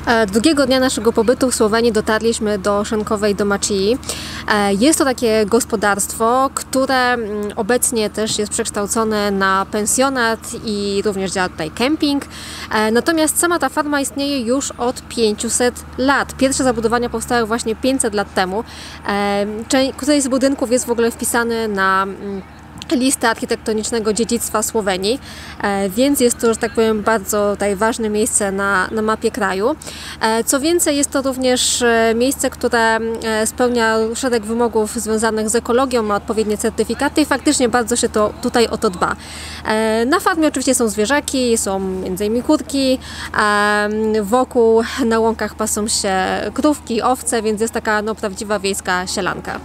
Drugiego dnia naszego pobytu w Słowenii dotarliśmy do Szenkowej Domaćii. Jest to takie gospodarstwo, które obecnie też jest przekształcone na pensjonat i również działa tutaj kemping. Natomiast sama ta farma istnieje już od 500 lat. Pierwsze zabudowania powstały właśnie 500 lat temu. Któryś z budynków jest w ogóle wpisany na listę architektonicznego dziedzictwa Słowenii, więc jest to, że tak powiem, bardzo tutaj ważne miejsce na mapie kraju. Co więcej, jest to również miejsce, które spełnia szereg wymogów związanych z ekologią, ma odpowiednie certyfikaty i faktycznie bardzo się to tutaj o to dba. Na farmie oczywiście są zwierzaki, są m.in. kurki, wokół na łąkach pasą się krówki, owce, więc jest taka prawdziwa wiejska sielanka.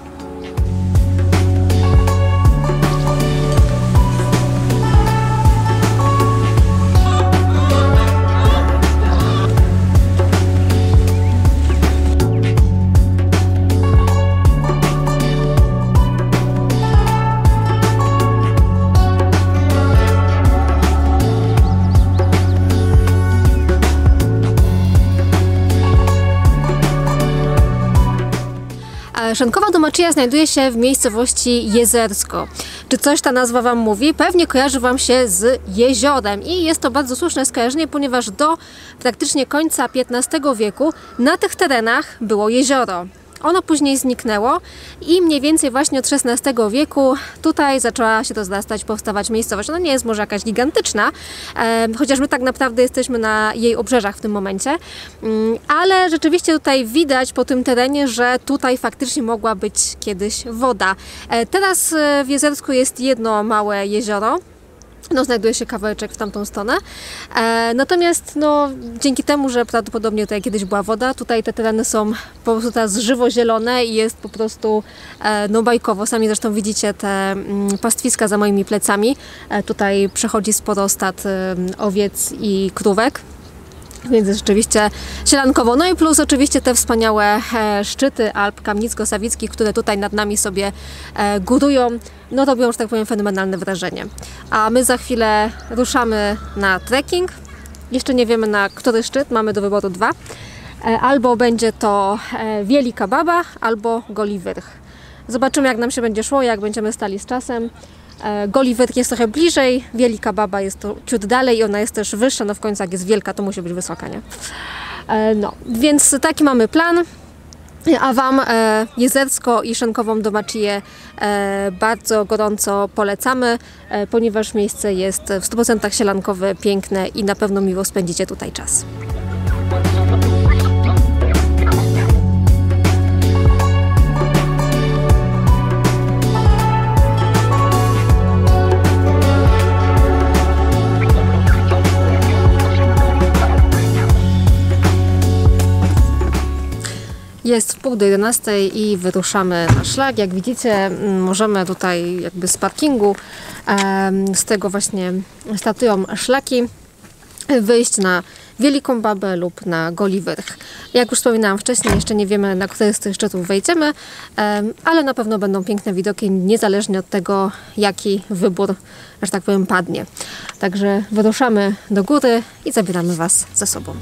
Szenkowa Domaćija znajduje się w miejscowości Jezersko. Czy coś ta nazwa Wam mówi? Pewnie kojarzy Wam się z jeziorem i jest to bardzo słuszne skojarzenie, ponieważ do praktycznie końca XV wieku na tych terenach było jezioro. Ono później zniknęło i mniej więcej właśnie od XVI wieku tutaj zaczęła się rozrastać, powstawać miejscowość. Ona nie jest może jakaś gigantyczna, chociaż my tak naprawdę jesteśmy na jej obrzeżach w tym momencie, ale rzeczywiście tutaj widać po tym terenie, że tutaj faktycznie mogła być kiedyś woda. Teraz w Jezersku jest jedno małe jezioro. Znajduje się kawałeczek w tamtą stronę. Natomiast dzięki temu, że prawdopodobnie tutaj kiedyś była woda, tutaj te tereny są po prostu teraz żywo-zielone i jest po prostu bajkowo. Sami zresztą widzicie te pastwiska za moimi plecami. Tutaj przechodzi sporo stad owiec i krówek. Więc jest rzeczywiście sielankowo. No i plus oczywiście te wspaniałe szczyty Alp Kamnicko-Sawickich, które tutaj nad nami sobie górują, robią, że tak powiem, fenomenalne wrażenie. A my za chwilę ruszamy na trekking. Jeszcze nie wiemy, na który szczyt, mamy do wyboru dwa. Albo będzie to Wielika Baba, albo Goli Wyrch. Zobaczymy, jak nam się będzie szło, jak będziemy stali z czasem. Goli Wyrch jest trochę bliżej, Wielika Baba jest to ciut dalej i ona jest też wyższa, w końcu jak jest wielka, to musi być wysoka, nie? Więc taki mamy plan, a Wam Jezersko i Szenkową Domaćiję bardzo gorąco polecamy, ponieważ miejsce jest w 100% sielankowe, piękne i na pewno miło spędzicie tutaj czas. Jest 10:30 i wyruszamy na szlak. Jak widzicie, możemy tutaj jakby z parkingu, z tego właśnie startują szlaki, wyjść na Wieliką Babę lub na Goli Wyrch. Jak już wspominałam wcześniej, jeszcze nie wiemy, na który z tych szczytów wejdziemy, ale na pewno będą piękne widoki, niezależnie od tego, jaki wybór, że tak powiem, padnie. Także wyruszamy do góry i zabieramy Was ze sobą.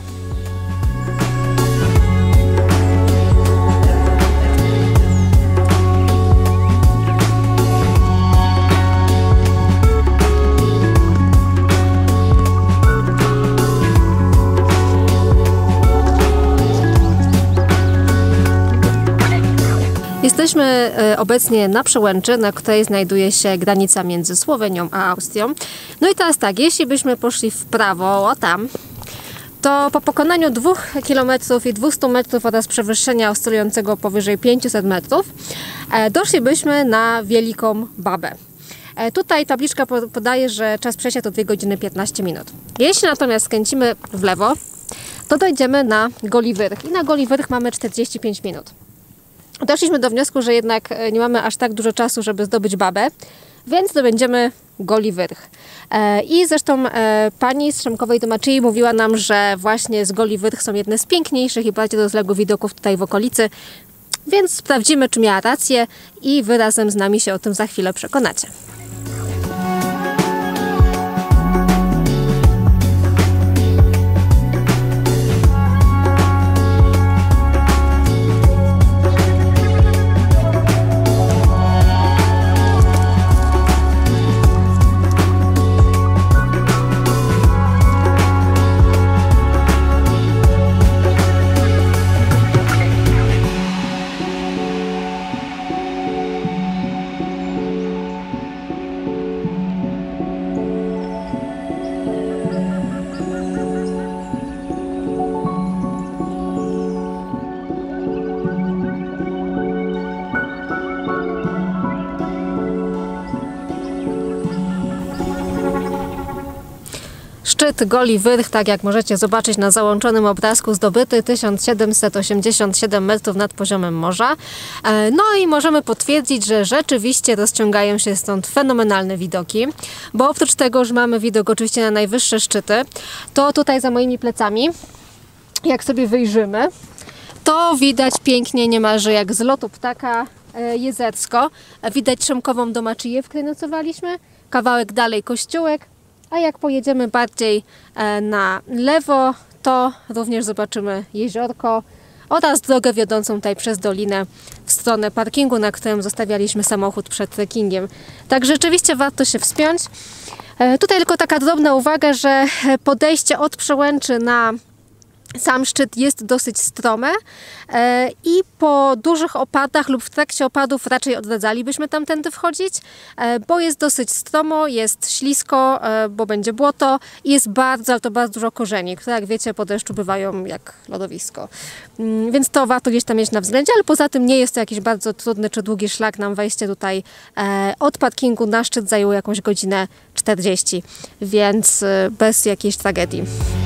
Jesteśmy obecnie na przełęczy, na której znajduje się granica między Słowenią a Austrią. No i teraz tak, jeśli byśmy poszli w prawo, tam, to po pokonaniu 2 km i 200 metrów oraz przewyższenia oscylującego powyżej 500 metrów doszlibyśmy na Wieliką Babę. Tutaj tabliczka podaje, że czas przejścia to 2 godziny 15 minut. Jeśli natomiast skręcimy w lewo, to dojdziemy na Goli Wyrch i na Goli Wyrch mamy 45 minut. Doszliśmy do wniosku, że jednak nie mamy aż tak dużo czasu, żeby zdobyć babę, więc zdobędziemy Goli Wyrch. I zresztą pani z Szenkowej Domaćii mówiła nam, że właśnie z Goli Wyrch są jedne z piękniejszych i bardziej rozległych widoków tutaj w okolicy, więc sprawdzimy, czy miała rację i Wy razem z nami się o tym za chwilę przekonacie. szczyt Goli Wyrch, tak jak możecie zobaczyć na załączonym obrazku, zdobyty 1787 metrów nad poziomem morza. No i możemy potwierdzić, że rzeczywiście rozciągają się stąd fenomenalne widoki, bo oprócz tego, że mamy widok oczywiście na najwyższe szczyty, to tutaj za moimi plecami, jak sobie wyjrzymy, to widać pięknie, niemalże jak z lotu ptaka, Jezersko. Widać Szymkową Domaczyję, w której nocowaliśmy, kawałek dalej kościółek, a jak pojedziemy bardziej na lewo, to również zobaczymy jeziorko oraz drogę wiodącą tutaj przez dolinę w stronę parkingu, na którym zostawialiśmy samochód przed trekkingiem. Tak rzeczywiście warto się wspiąć. Tutaj tylko taka drobna uwaga, że podejście od przełęczy na sam szczyt jest dosyć strome i po dużych opadach lub w trakcie opadów raczej odradzalibyśmy tamtędy wchodzić, bo jest dosyć stromo, jest ślisko, bo będzie błoto i jest bardzo, ale to bardzo dużo korzeni, które jak wiecie po deszczu bywają jak lodowisko. Więc to warto gdzieś tam mieć na względzie, ale poza tym nie jest to jakiś bardzo trudny czy długi szlak. Nam wejście tutaj od parkingu na szczyt zajęło jakąś godzinę 40, więc bez jakiejś tragedii.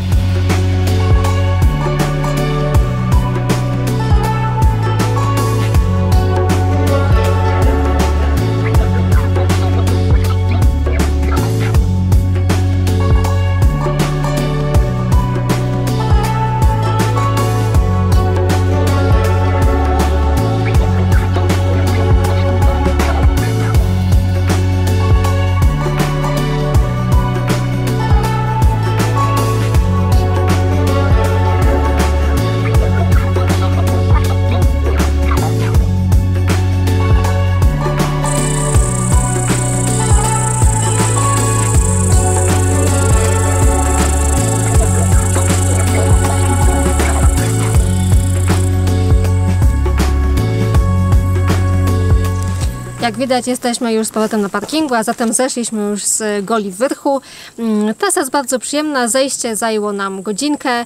Jak widać, jesteśmy już z powrotem na parkingu, a zatem zeszliśmy już z Goli Wyrchu. Trasa jest bardzo przyjemna, zejście zajęło nam godzinkę,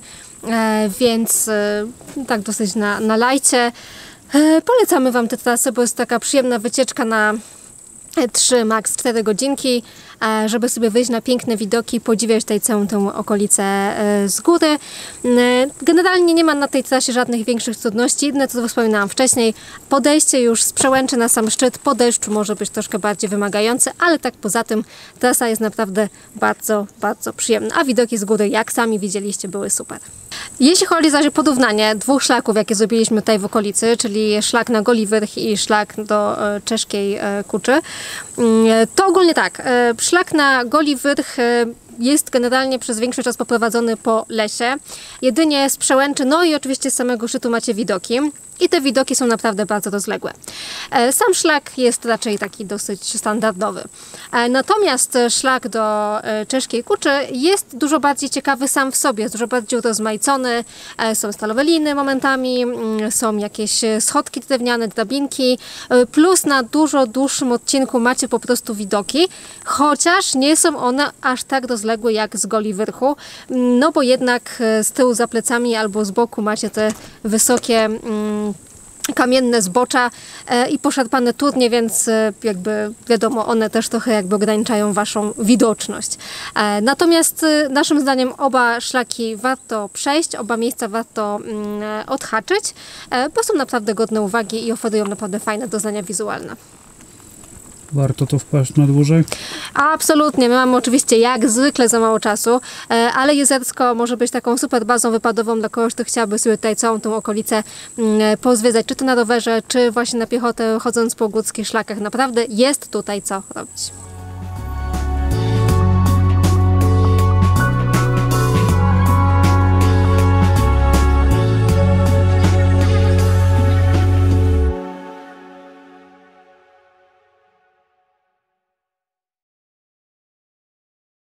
więc tak dosyć na lajcie. Polecamy Wam tę trasę, bo jest taka przyjemna wycieczka na 3, max 4 godzinki, żeby sobie wyjść na piękne widoki, podziwiać tutaj całą tę okolicę z góry. Generalnie nie ma na tej trasie żadnych większych trudności. Jedyne, co wspominałam wcześniej, podejście już z przełęczy na sam szczyt po deszczu może być troszkę bardziej wymagające, ale tak poza tym trasa jest naprawdę bardzo, bardzo przyjemna. A widoki z góry, jak sami widzieliście, były super. Jeśli chodzi zaś o porównanie dwóch szlaków, jakie zrobiliśmy tutaj w okolicy, czyli szlak na Goli Wyrch i szlak do Czeszkiej Kuczy, to ogólnie tak, szlak na Goli Wyrch jest generalnie przez większość czas poprowadzony po lesie. Jedynie z przełęczy, no i oczywiście z samego szczytu macie widoki. I te widoki są naprawdę bardzo rozległe. Sam szlak jest raczej taki dosyć standardowy. Natomiast szlak do Czeszkiej Kuczy jest dużo bardziej ciekawy sam w sobie, jest dużo bardziej urozmaicony. Są stalowe liny momentami, są jakieś schodki drewniane, drabinki, plus na dużo dłuższym odcinku macie po prostu widoki, chociaż nie są one aż tak rozległe jak z Goli Wyrchu, no bo jednak z tyłu za plecami albo z boku macie te wysokie kamienne zbocza i poszarpane turnie, więc jakby wiadomo, one też trochę jakby ograniczają Waszą widoczność. Natomiast naszym zdaniem oba szlaki warto przejść, oba miejsca warto odhaczyć, bo są naprawdę godne uwagi i oferują naprawdę fajne doznania wizualne. Warto to wpaść na dłużej? Absolutnie. My mamy oczywiście jak zwykle za mało czasu, ale Jezersko może być taką super bazą wypadową dla kogoś, kto chciałby sobie tutaj całą tą okolicę pozwiedzać, czy to na rowerze, czy właśnie na piechotę, chodząc po górskich szlakach. Naprawdę jest tutaj co robić.